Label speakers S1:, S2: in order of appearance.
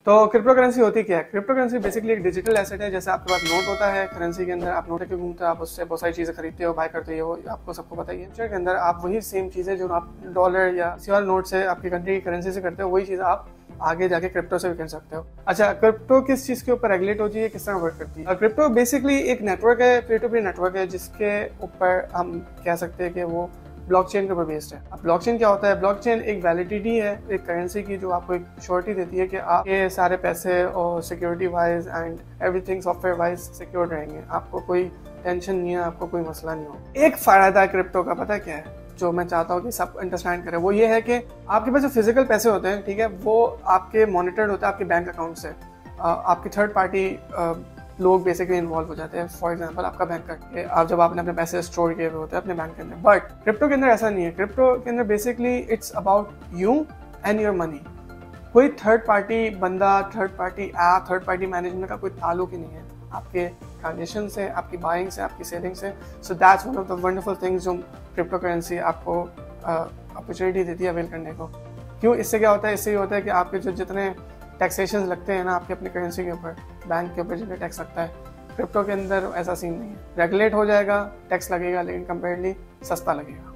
S1: तो crypto currency होती क्या है? क्रिप्टो करेंसी बेसिकली एक डिजिटल एसेट है। जैसे आपके पास नोट होता है, करेंसी के अंदर आप नोट के घूमते हो, आप उससे बहुत सारी चीजें खरीदते हो, बाय करते हो, आपको सबको पता ही है। फ्यूचर के अंदर आप वही सेम चीजें जो आप डॉलर या किसी और नोट से आपकी कंट्री की करेंसी से करते हो, वही चीज आप आगे जाके क्रिप्टो से भी कर सकते हो। अच्छा, क्रिप्टो किस चीज के ऊपर रेगुलेट होती है, किस तरह वर्क करती है? क्रिप्टो बेसिकली एक नेटवर्क है, पीयर टू पीयर नेटवर्क है, जिसके ऊपर हम कह सकते हैं कि वो ब्लॉकचेन के ऊपर बेस्ड है। अब ब्लॉकचेन क्या होता है? ब्लॉकचेन एक वैलिडिटी है एक करेंसी की, जो आपको एक श्योरिटी देती है कि आपके सारे पैसे और security wise and everything software wise secure रहेंगे, आपको कोई टेंशन नहीं है, आपको कोई मसला नहीं हो। एक फायदा है क्रिप्टो का, पता क्या है, जो मैं चाहता हूँ कि सब अंडरस्टैंड करें, वो ये है कि आपके पास जो फिजिकल पैसे होते हैं, ठीक है, वो आपके मॉनिटर्ड होते हैं आपके बैंक अकाउंट से। आपके थर्ड पार्टी लोग बेसिकली इन्वॉल्व हो जाते हैं। फॉर एग्जांपल आपका बैंक करके आप जब आपने अपने पैसे स्टोर किए हुए होते हैं अपने बैंक के अंदर। बट क्रिप्टो के अंदर ऐसा नहीं है। क्रिप्टो के अंदर basically it's about you and your money. कोई थर्ड पार्टी बंदा, third party app, third party management का कोई ताल्लुक ही नहीं है आपके ट्रांजेक्शन से, आपकी बाइंग से, आपकी सेलिंग से। So that's one of the wonderful things जो क्रिप्टो करेंसी आपको अपॉर्चुनिटी देती है अवेल करने को। क्यों? इससे क्या होता है? इससे ये होता है कि आपके जो जितने टैक्सेशन लगते हैं ना आपके अपनी करेंसी के ऊपर, बैंक के ऊपर जितने टैक्स लगता है, क्रिप्टो के अंदर ऐसा सीन नहीं है। रेगुलेट हो जाएगा, टैक्स लगेगा, लेकिन कंपेरेटली सस्ता लगेगा।